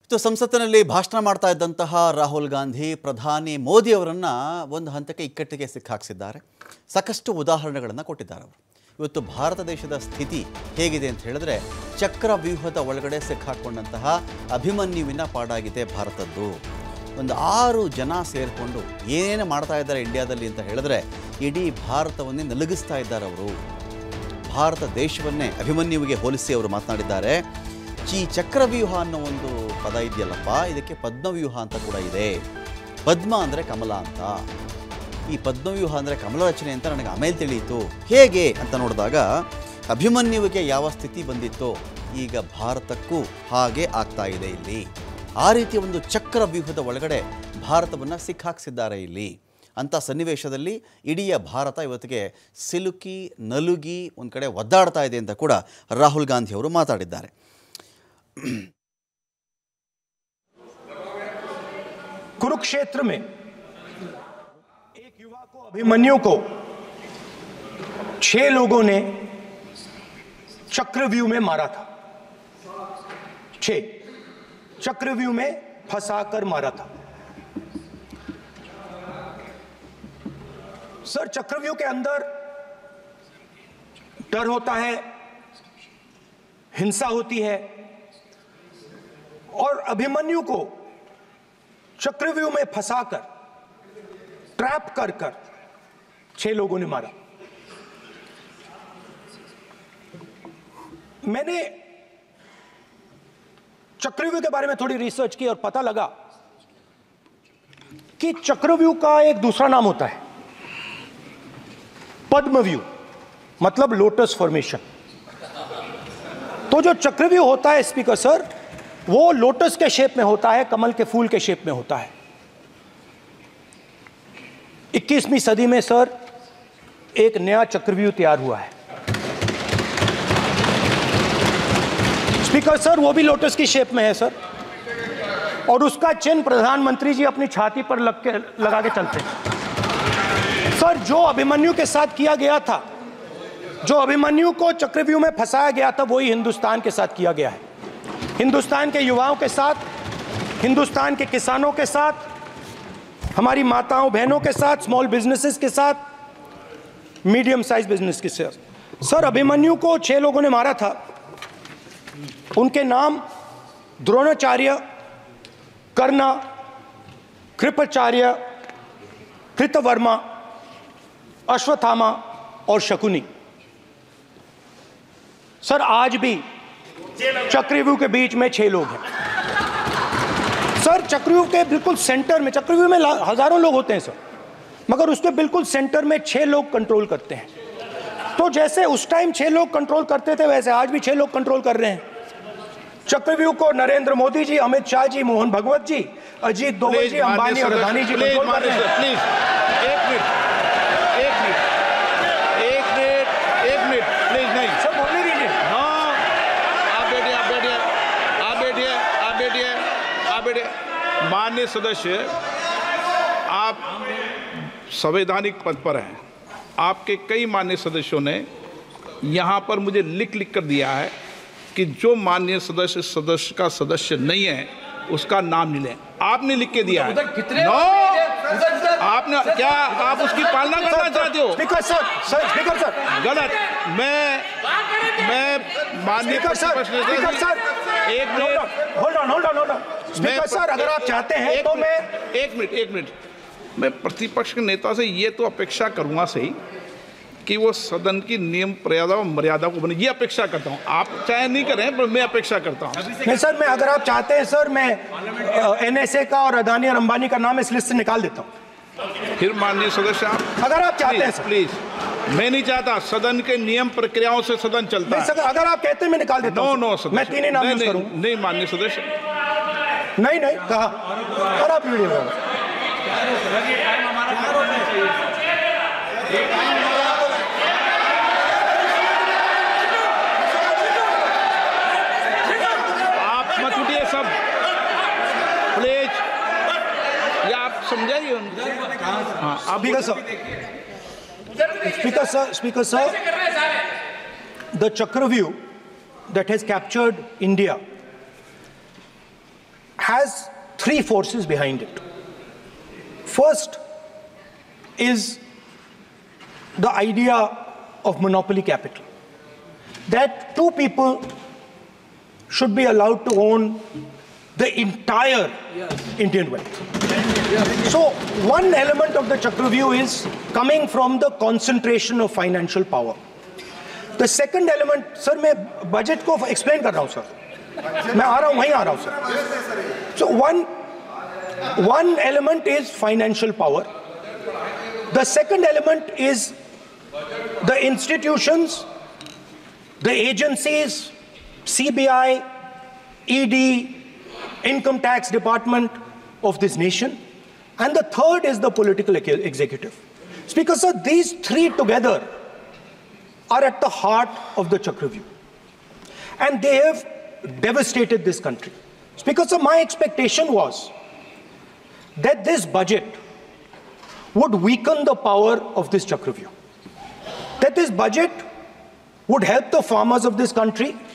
तो ಸಂಸತ್ತಿನಲ್ಲಿ ಭಾಷಣ ಮಾಡ್ತಾ ಇದ್ದಂತಹ ರಾಹುಲ್ ಗಾಂಧಿ ಪ್ರಧಾನಿ ಮೋದಿ ಅವರನ್ನು ಒಂದು ಹಂತಕ್ಕೆ ಇಕ್ಕಟ್ಟಿಗೆ ಸಿಕ್ಕಾಕ್ಸಿದ್ದಾರೆ. ಸಾಕಷ್ಟು ಉದಾಹರಣೆಗಳನ್ನು ಕೊಟ್ಟಿದ್ದಾರೆ ಅವರು. ಇವತ್ತು ಭಾರತ ದೇಶದ ಸ್ಥಿತಿ ಹೇಗಿದೆ ಅಂತ ಹೇಳಿದ್ರೆ ಚಕ್ರವ್ಯೂಹದ ಒಳಗಡೆ ಸಿಕ್ಕಾಕೊಂಡಂತಹ ಅಭಿಮನ್ಯುವಿನ ಪಾಡಾಗಿದೆ ಭಾರತದ್ದು. ಒಂದು 6 ಜನ ಸೇರಿಕೊಂಡು ಏನೇನು ಮಾಡ್ತಾ ಇದ್ದಾರೆ ಇಂಡಿಯಾದಲ್ಲಿ ಅಂತ ಹೇಳಿದ್ರೆ ಇಡೀ ಭಾರತವನ್ನೇ ನಲುಗಿಸ್ತಾ ಇದ್ದಾರೆ ಅವರು. ಭಾರತ ದೇಶವನ್ನೇ ಅಭಿಮನ್ಯುವಿಗೆ ಹೋಲಿಸಿ ಅವರು ಮಾತನಾಡಿದ್ದಾರೆ. ಈ ಚಕ್ರವ್ಯೂಹ ಅನ್ನೋ ಒಂದು ಪದ ಇದೆಯಲ್ಲಪ್ಪ, ಇದಕ್ಕೆ ಪದ್ಮವ್ಯೂಹ ಅಂತ ಕೂಡ ಇದೆ. ಪದ್ಮ ಅಂದರೆ ಕಮಲ ಅಂತ. ಈ ಪದ್ಮವ್ಯೂಹ ಅಂದರೆ ಕಮಲ ರಚನೆ ಅಂತ ನನಗೆ ಆಮೇಲೆ ತಿಳಿಯಿತು. ಹೇಗೆ ಅಂತ ನೋಡಿದಾಗ ಅಭಿಮನ್ಯುವಿಗೆ ಯಾವ ಸ್ಥಿತಿ ಬಂದಿತ್ತೋ ಈಗ ಭಾರತಕ್ಕೂ ಹಾಗೆ ಆಗ್ತಾ ಇದೆ ಇಲ್ಲಿ. ಆ ರೀತಿಯ ಒಂದು ಚಕ್ರವ್ಯೂಹದ ಒಳಗಡೆ ಭಾರತವನ್ನು ಸಿಕ್ಕಾಕ್ಸಿದ್ದಾರೆ ಇಲ್ಲಿ. ಅಂಥ ಸನ್ನಿವೇಶದಲ್ಲಿ ಇಡೀ ಭಾರತ ಇವತ್ತಿಗೆ ಸಿಲುಕಿ ನಲುಗಿ ಒಂದು ಕಡೆ ಒದ್ದಾಡ್ತಾ ಇದೆ ಅಂತ ಕೂಡ ರಾಹುಲ್ ಗಾಂಧಿ ಅವರು ಮಾತಾಡಿದ್ದಾರೆ. कुरुक्षेत्र में एक युवा को, अभिमन्यु को 6 लोगों ने चक्रव्यूह में मारा था. 6 चक्रव्यूह में फंसाकर मारा था. सर, चक्रव्यूह के अंदर डर होता है, हिंसा होती है, और अभिमन्यु को चक्रव्यूह में फंसाकर ट्रैप कर 6 लोगों ने मारा. मैंने चक्रव्यूह के बारे में थोड़ी रिसर्च की और पता लगा कि चक्रव्यूह का एक दूसरा नाम होता है पद्मव्यूह, मतलब लोटस फॉर्मेशन. तो जो चक्रव्यूह होता है स्पीकर सर, वो लोटस के शेप में होता है, कमल के फूल के शेप में होता है. 21वीं सदी में सर एक नया चक्रव्यूह तैयार हुआ है स्पीकर सर. वो भी लोटस की शेप में है सर, और उसका चिन्ह प्रधानमंत्री जी अपनी छाती पर लगा के चलते हैं. सर, जो अभिमन्यु के साथ किया गया था, जो अभिमन्यु को चक्रव्यूह में फंसाया गया था, वही हिंदुस्तान के साथ किया गया है. हिंदुस्तान के युवाओं के साथ, हिंदुस्तान के किसानों के साथ, हमारी माताओं बहनों के साथ, स्मॉल बिजनेसेस के साथ, मीडियम साइज बिजनेस के साथ. सर, अभिमन्यु को 6 लोगों ने मारा था. उनके नाम द्रोणाचार्य, कर्ण, कृपाचार्य, कृतवर्मा, अश्वत्थामा और शकुनी. सर, आज भी चक्रव्यूह के बीच में 6 लोग हैं. सर, चक्रव्यूह के बिल्कुल सेंटर में, चक्रव्यूह में हजारों लोग होते हैं सर, मगर उसके बिल्कुल सेंटर में 6 लोग कंट्रोल करते हैं. तो जैसे उस टाइम 6 लोग कंट्रोल करते थे, वैसे आज भी 6 लोग कंट्रोल कर रहे हैं. चक्रव्यूह को नरेंद्र मोदी जी, अमित शाह जी, मोहन भगवत जी, अजीत दोवल जी, अंबानी और अदानी जी कंट्रोल कर रहे हैं. प्लीज एक मिनट प्लीज. नहीं सर, बोलने दीजिए. माननीय सदस्य, आप संवैधानिक पद पर हैं. आपके कई माननीय सदस्यों ने यहाँ पर मुझे लिख कर दिया है कि जो माननीय सदस्य का सदस्य नहीं है उसका नाम नहीं लें. आपने लिख के दिया है. नो, आपने क्या, आप उसकी पालना करना चाहते हो? स्पीकर सर, गलत. मैं माननीय एक minute, hold on. Speaker sir, अगर आप चाहते हैं तो मैं एक मिनट मैं प्रतिपक्ष के नेता से ये तो अपेक्षा करूंगा सही कि वो सदन की नियम मर्यादा को बने, ये अपेक्षा करता हूं. आप चाहे नहीं करें, पर मैं अपेक्षा करता हूं. नहीं सर, मैं, अगर आप चाहते हैं सर, मैं NSA का और अदानी और अंबानी का नाम इस लिस्ट से निकाल देता हूं. फिर माननीय सदस्य, आप अगर आप चाहते हैं प्लीज. मैं नहीं चाहता. सदन के नियम प्रक्रियाओं से सदन चलता है. अगर आप कहते हैं मैं निकाल देता हूं. नो, मैं 3 नाम यूज करूं. नहीं माननीय सदस्य, नहीं कहा. और आप वीडियो आप मत उठिए सब प्लीज. या आप समझाइए. हाँ, आप Speaker sir, the Chakravyuh that has captured India has three forces behind it. First is the idea of monopoly capital, that two people should be allowed to own the entire Indian wealth. So one element of the Chakravyuh is coming from the concentration of financial power. The second element, sir, मैं budget को explain कर रहा हूँ sir. मैं आ रहा हूँ, वहीं आ रहा हूँ sir. So one element is financial power. The second element is the institutions, the agencies, CBI, ED, Income Tax Department of this nation. And the third is the political executive. Speaker, sir, these three together are at the heart of the Chakravyuh. And they have devastated this country. Speaker, sir, my expectation was that this budget would weaken the power of this Chakravyuh. That this budget would help the farmers of this country